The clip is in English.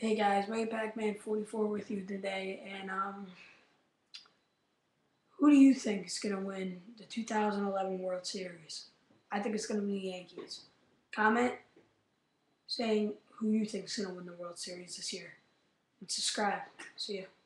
Hey guys, Way Back Man 44 with you today, and who do you think is going to win the 2011 World Series? I think it's going to be the Yankees. Comment saying who you think is going to win the World Series this year, and subscribe. See ya.